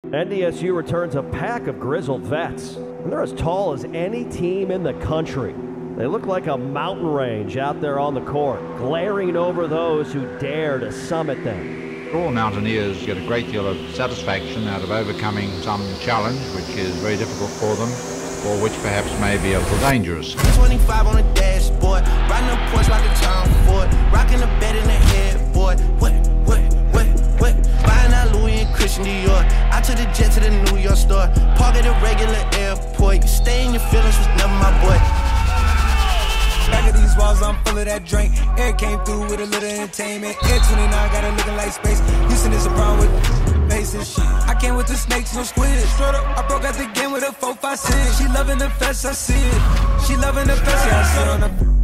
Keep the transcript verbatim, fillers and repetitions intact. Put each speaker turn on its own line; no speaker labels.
N D S U returns a pack of grizzled vets, and they're as tall as any team in the country. They look like a mountain range out there on the court, glaring over those who dare to summit them.
All mountaineers get a great deal of satisfaction out of overcoming some challenge which is very difficult for them, or which perhaps may be a little dangerous.
twenty-five on the dashboard, riding a Porsche like a Tom Ford, rocking the bed in the headboard. What, what, what, what? Buying out Louis and Christian Dior. I took the jet to the New York store, park at a regular airport. You stay in your feelings was never my boy.
Back of these walls, I'm full of that drink. Air came through with a little entertainment. Air twenty-nine got it looking like space. Houston is a problem with bases. I came with the snakes, no squid. Straight up, I broke out the game with a four five six. She loving the fest, I see it. She loving the fest, yeah, I sit on the